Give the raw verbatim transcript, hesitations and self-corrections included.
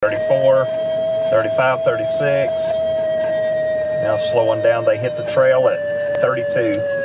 thirty-four, thirty-five, thirty-six. Now slowing down, they hit the trail at thirty-two.